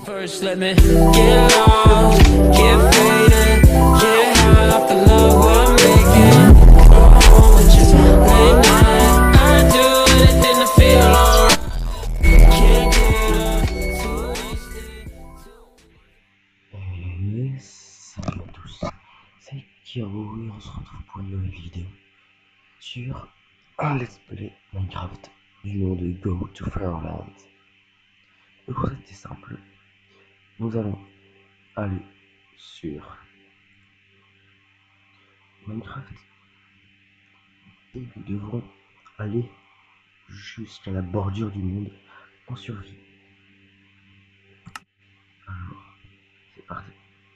First, let me get lost, get faded, get high off the love we're making. Go home with you late night. I'd do anything to feel alright. Can't get up, too wasted. Salut à tous, c'est Kiro et on se retrouve pour une nouvelle vidéo sur un let's play Minecraft du nom de Go to Farland. Le concept est simple, nous allons aller sur Minecraft et nous devrons aller jusqu'à la bordure du monde en survie. Alors, c'est parti.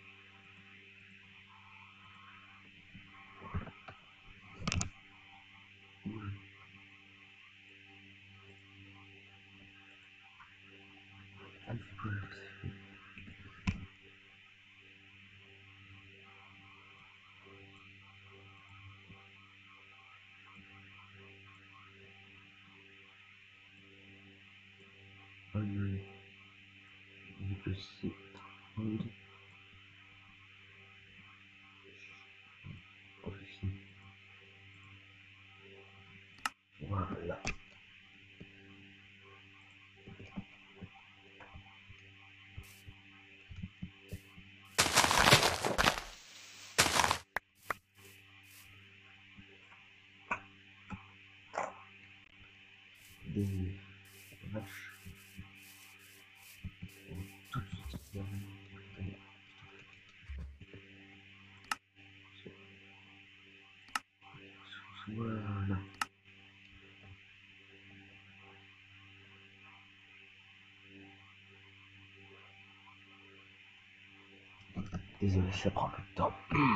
Que c'est voilà. Des vaches. Tout de suite. Voilà. Désolé, ça prend un peu de temps.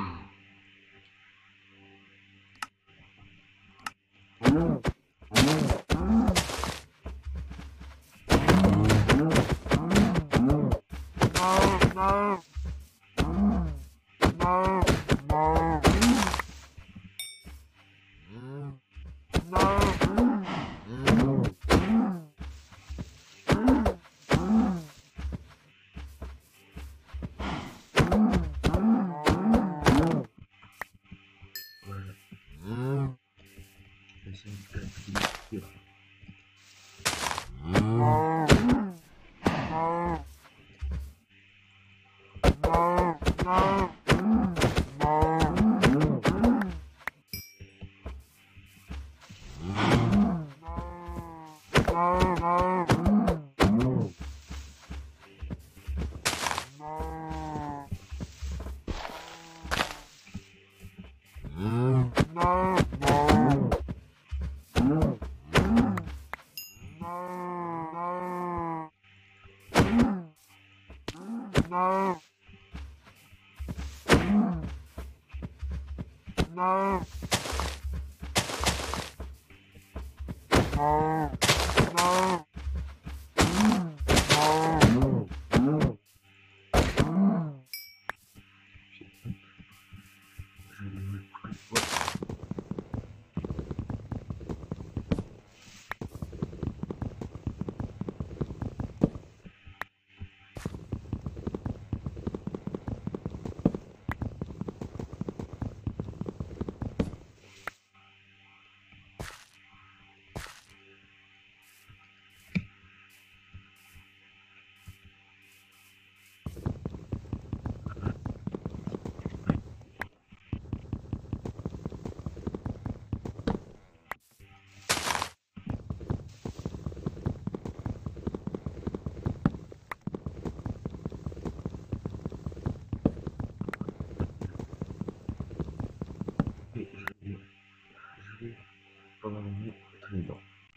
Pendant la nuit, être dedans.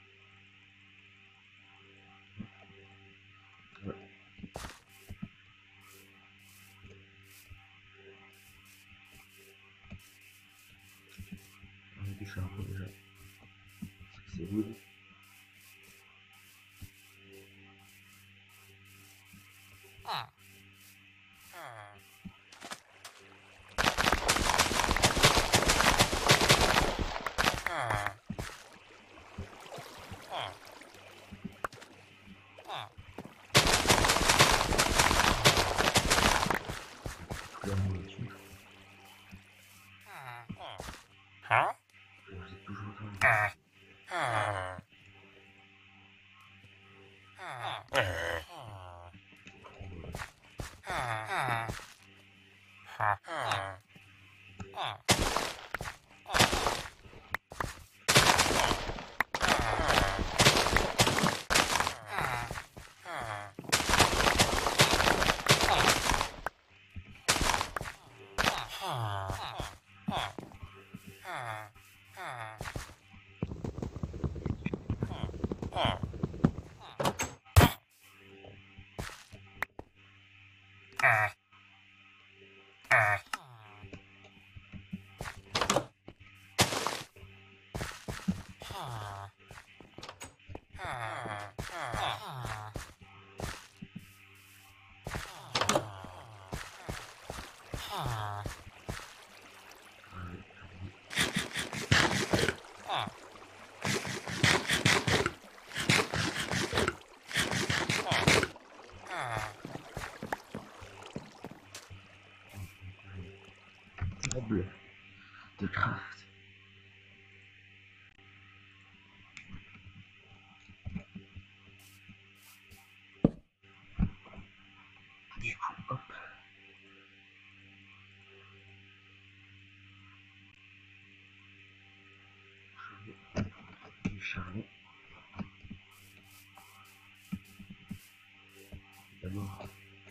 Ouais. On a du charbon déjà. C'est good. Table de craft. Du coup, hop. Je vais du charbon. D'abord,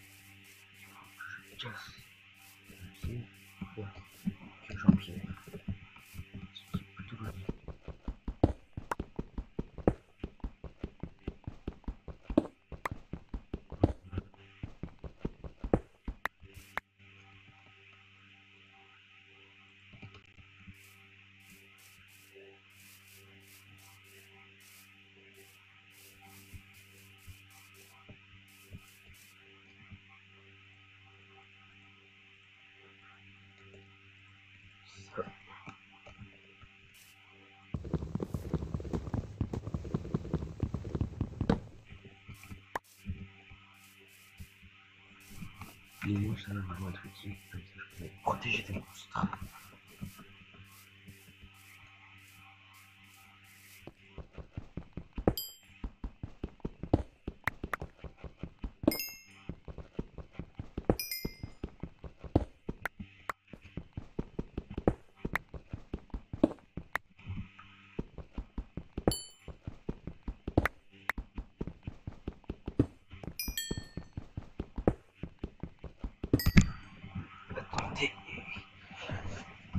je casse le pied pour que j'empire. Ce qui est plutôt joli. Ça. Les mouches, ça va vraiment être utile, comme ça je peux protéger des monstres. Attendez.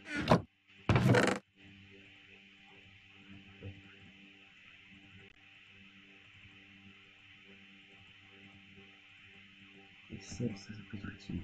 Et ça peut être utile.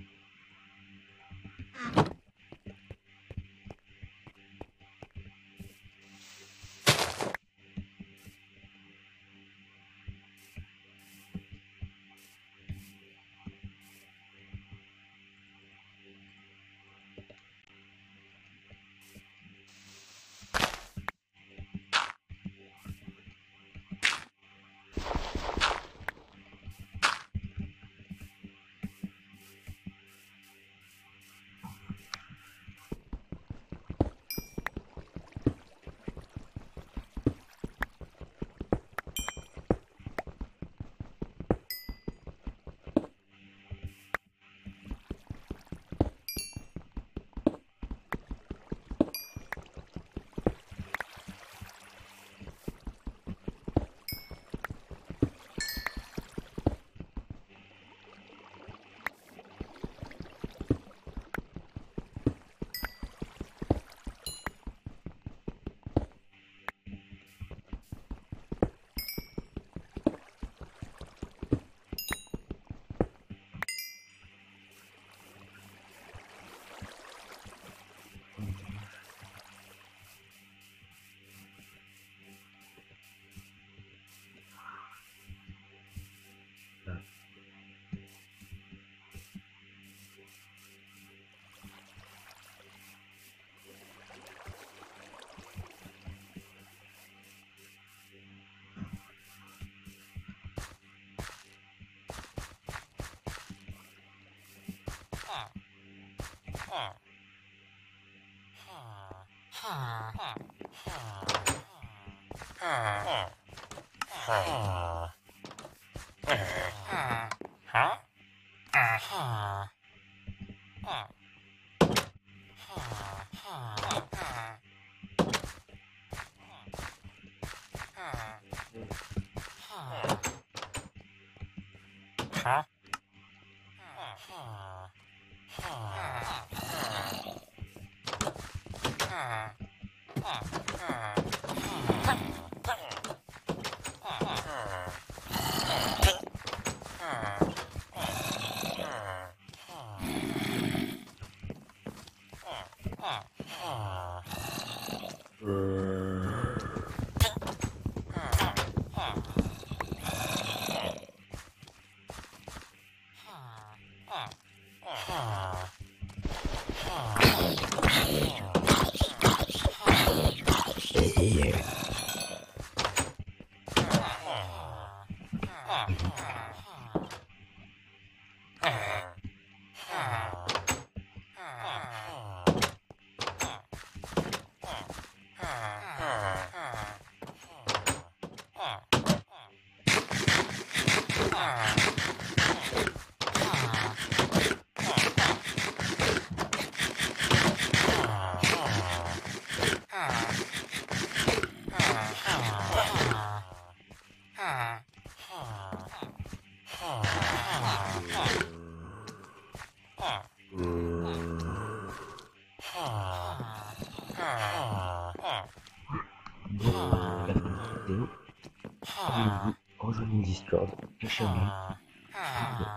Rejoignez Discord, la chaîne,